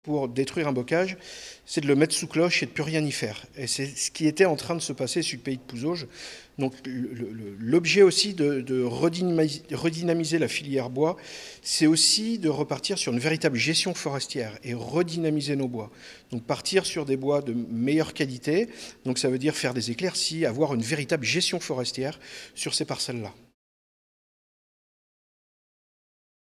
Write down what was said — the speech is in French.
pour détruire un bocage, c'est de le mettre sous cloche et de ne plus rien y faire. Et c'est ce qui était en train de se passer sur le pays de Pouzauges. Donc l'objet aussi de redynamiser la filière bois, c'est aussi de repartir sur une véritable gestion forestière et redynamiser nos bois. Donc partir sur des bois de meilleure qualité, donc ça veut dire faire des éclaircies, avoir une véritable gestion forestière sur ces parcelles-là.